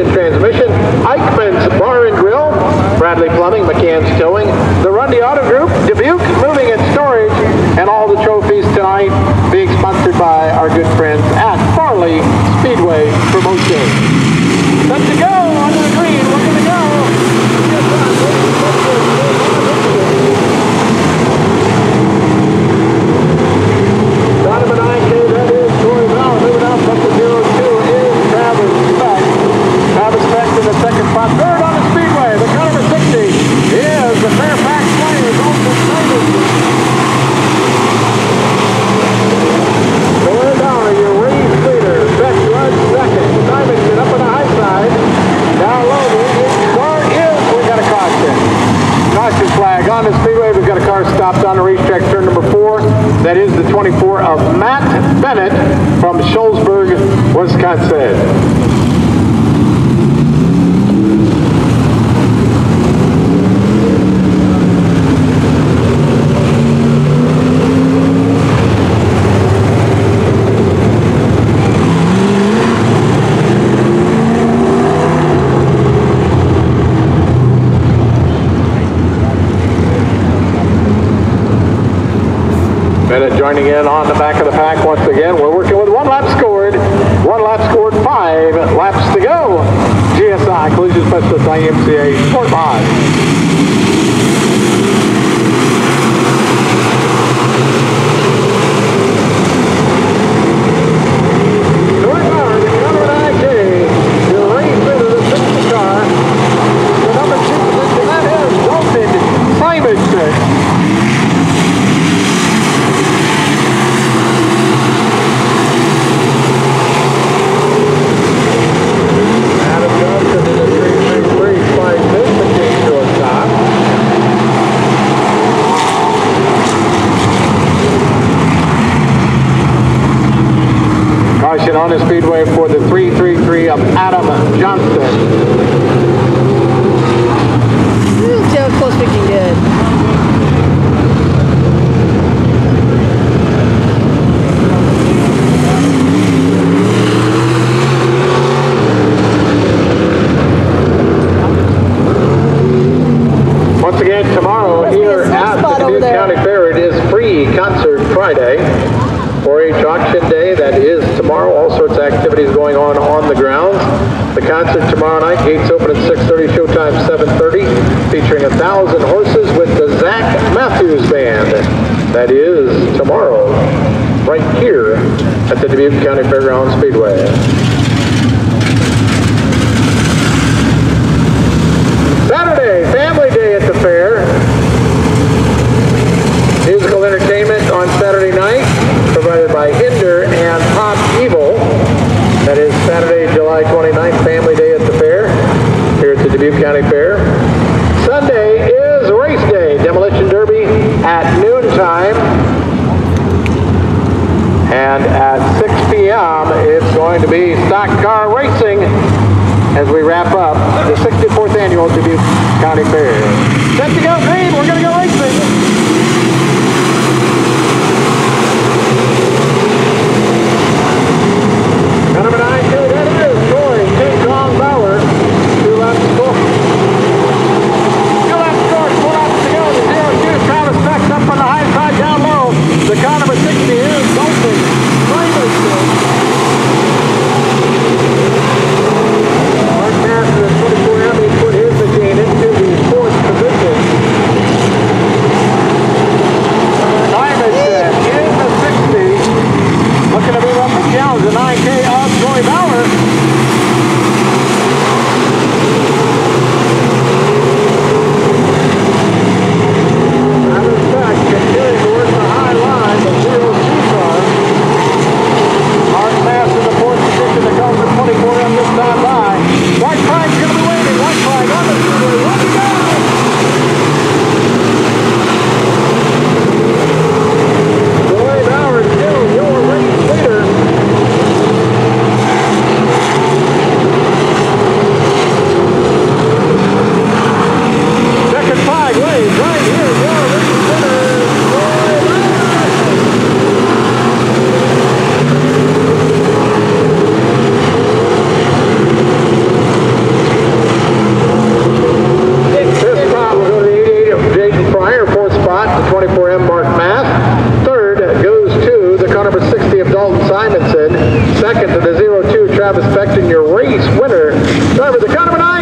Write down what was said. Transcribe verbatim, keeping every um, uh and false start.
Ignition Transmission, Eichmann's Bar and Grill, Bradley Plumbing, McCann's Towing, the Rundy Auto Group, Dubuque Moving and Storage, and all the trophies tonight being sponsored by our good friends at Farley Speedway Promotion. Let's go onto the green. We're going to go. Donovan I K, that is Troy Bauer. Moving out from the zero two is Travis Speck. Travis Speck in the second spot. Third on the speedway. The car number sixty is the Fairfax Flyers. Olsen Simon. Troy Bauer, your race leader. Beck runs second. Simonson up on the high side. Down low. The car is. We got a caution. Caution flag on the speedway. We've got a car stopped on the racetrack, turn number four. That is the twenty-four of Matt Bennett from Shullsburg, Wisconsin. Bennett joining in on the back of the pack once again. We're working with one lap scored. One lap scored, five laps to go. G S I, Collision Specialist, I M C A, Sport Mod. On the speedway for the three three three of Adam Johnson. Let's see how close we can get. Once again, tomorrow here at the Dubuque County Fair, it is free concert Friday. four H auction day, that is tomorrow. All sorts of activities going on on the grounds. The concert tomorrow night, gates open at six thirty, showtime seven thirty, featuring a thousand horses with the Zach Matthews Band. That is tomorrow, right here at the Dubuque County Fairgrounds Speedway. Saturday, family day at the fair. Musical entertainment on Saturday night, provided by Hinder and Pop Evil. That is Saturday, July twenty-ninth, family day at the fair, here at the Dubuque County Fair. Sunday is race day, Demolition Derby at noontime. And at six p m it's going to be stock car racing as we wrap up the sixty-fourth annual Dubuque County Fair. Set to go green, we're going to go racing. Number nine, two, that is Troy King Kong Bauer. Two laps to go. Two laps to go, four laps to go. The zero two, Travis Beck up on the high side, down low. The car number sixty is Dolphin. Mark Nass, the twenty-four Avenue, put his machine into the fourth position. Simonson. Second to the zero two, Travis Beckton, your race winner. Driver, the count of an